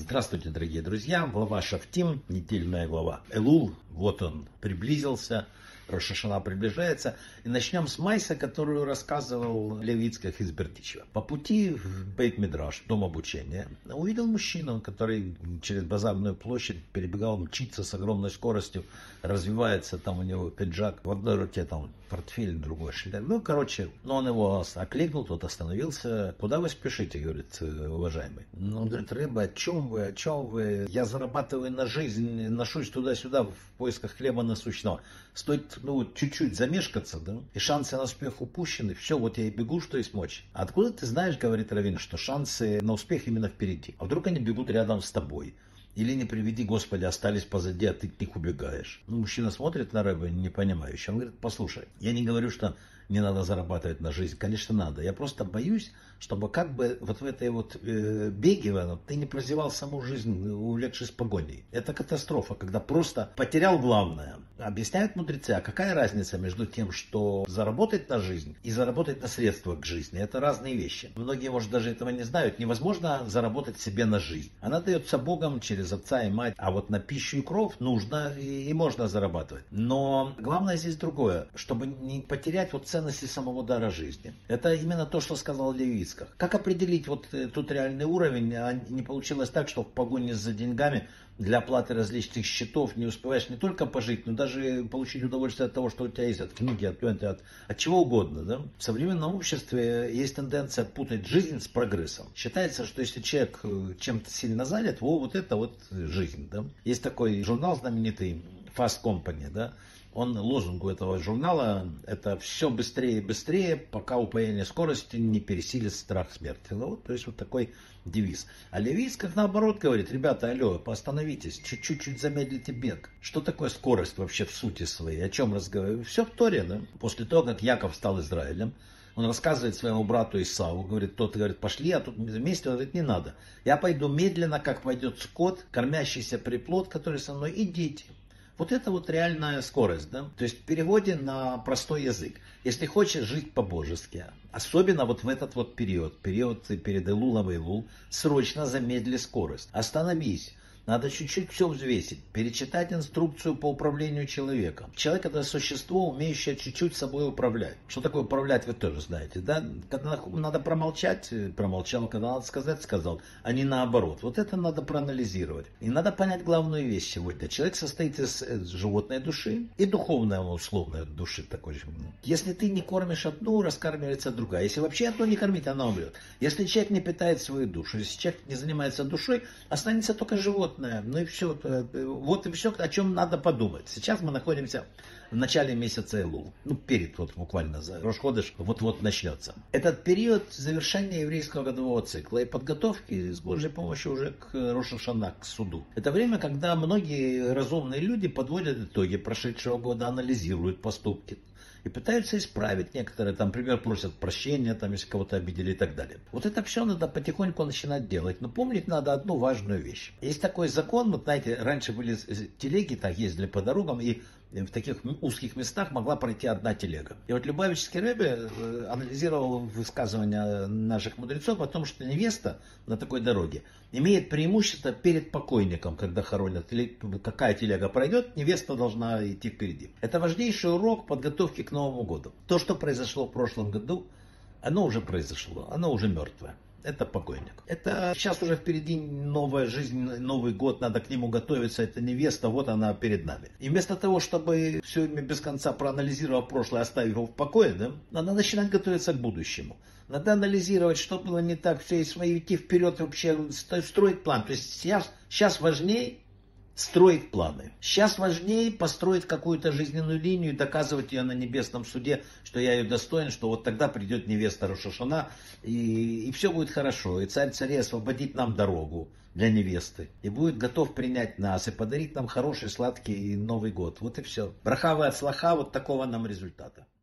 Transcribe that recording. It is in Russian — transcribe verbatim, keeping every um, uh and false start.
Здравствуйте, дорогие друзья. Глава Шафтим, недельная глава. Элул, вот он, приблизился. Рош ха-Шана приближается. И начнем с Майса, которую рассказывал Леви Ицхак из Бердичева. По пути в Бейт-Мидраш, дом обучения, увидел мужчину, который через базарную площадь перебегал, мчится с огромной скоростью, развивается, там у него пиджак, в одной руке там портфель, другой шляп. Ну, короче, но он его окликнул, тот остановился. Куда вы спешите, говорит, уважаемый? Ну, он говорит, рыба, о чем вы, о чем вы? Я зарабатываю на жизнь, ношусь туда-сюда в поисках хлеба насущного. Стоит, ну, чуть-чуть замешкаться, да, и шансы на успех упущены. Все, вот я и бегу, что есть мочи. Откуда ты знаешь, говорит раввин, что шансы на успех именно впереди? А вдруг они бегут рядом с тобой? Или, не приведи Господи, остались позади, а ты от них убегаешь? Ну, мужчина смотрит на рыбу, не понимающий. Он говорит, послушай, я не говорю, что не надо зарабатывать на жизнь. Конечно, надо. Я просто боюсь, чтобы как бы вот в этой вот э, беге ну, ты не прозевал саму жизнь, увлекшись погоней. Это катастрофа, когда просто потерял главное. Объясняют мудрецы, а какая разница между тем, что заработать на жизнь и заработать на средства к жизни? Это разные вещи. Многие, может, даже этого не знают. Невозможно заработать себе на жизнь. Она дается Богом через отца и мать. А вот на пищу и кров нужно и, и можно зарабатывать. Но главное здесь другое. Чтобы не потерять вот ценности самого дара жизни. Это именно то, что сказал Леви Ицхак. Как определить вот тут реальный уровень? А не получилось так, что в погоне за деньгами для оплаты различных счетов не успеваешь не только пожить, но даже получить удовольствие от того, что у тебя есть, от книги, от, от, от чего угодно. Да? В современном обществе есть тенденция путать жизнь с прогрессом. Считается, что если человек чем-то сильно занят, во, вот это вот жизнь. Да? Есть такой журнал знаменитый Fast Company, да? Он, лозунг у этого журнала, это все быстрее и быстрее, пока упоение скорости не пересилит страх смерти. Ну, вот, то есть вот такой девиз. А Леви Ицхак наоборот говорит, ребята, алло, постановитесь, чуть-чуть замедлите бег. Что такое скорость вообще в сути своей? О чем разговариваю? Все в Торе, да? После того, как Яков стал Израилем, он рассказывает своему брату Исаву, говорит, тот говорит, пошли, а тут вместе, он говорит, не надо. Я пойду медленно, как пойдет скот, кормящийся приплод, который со мной, и дети. Вот это вот реальная скорость, да? То есть в переводе на простой язык. Если хочешь жить по-божески, особенно вот в этот вот период, период перед Элулом и Элул, срочно замедли скорость. Остановись. Надо чуть-чуть все взвесить, перечитать инструкцию по управлению человеком. Человек — это существо, умеющее чуть-чуть собой управлять. Что такое управлять, вы тоже знаете, да? Когда надо промолчать, промолчал, когда надо сказать, сказал, а не наоборот. Вот это надо проанализировать. И надо понять главную вещь сегодня. Человек состоит из животной души и духовной, условной души такой же. Если ты не кормишь одну, раскармливается другая. Если вообще одну не кормить, она умрет. Если человек не питает свою душу, если человек не занимается душой, останется только животное. Ну и все, вот и все, о чем надо подумать. Сейчас мы находимся в начале месяца Элул. Ну, перед, вот буквально, за Рош ха-Ходеш вот-вот начнется. Этот период завершения еврейского годового цикла и подготовки с Божьей помощью уже к Рош ха-Шана, к суду. Это время, когда многие разумные люди подводят итоги прошедшего года, анализируют поступки и пытаются исправить. Некоторые, там, например, просят прощения, там, если кого-то обидели и так далее. Вот это все надо потихоньку начинать делать. Но помнить надо одну важную вещь. Есть такой закон, вот знаете, раньше были телеги, так ездили по дорогам, и в таких узких местах могла пройти одна телега. И вот Любавический Ребе анализировал высказывания наших мудрецов о том, что невеста на такой дороге имеет преимущество перед покойником, когда хоронят. Или какая телега пройдет, невеста должна идти впереди. Это важнейший урок подготовки к Новому году. То, что произошло в прошлом году, оно уже произошло, оно уже мертвое. Это покойник. Это сейчас уже впереди новая жизнь, Новый год, надо к нему готовиться. Это невеста, вот она перед нами. И вместо того, чтобы все время без конца проанализировав прошлое, оставив его в покое, да, надо начинать готовиться к будущему. Надо анализировать, что было не так, все и свои идти вперед, вообще строить план. То есть сейчас, сейчас важнее строить планы. Сейчас важнее построить какую-то жизненную линию и доказывать ее на небесном суде, что я ее достоин, что вот тогда придет невеста Рош ха-Шана, и, и все будет хорошо. И царь царей освободит нам дорогу для невесты, и будет готов принять нас, и подарить нам хороший, сладкий Новый год. Вот и все. Браха ве ацлаха, вот такого нам результата.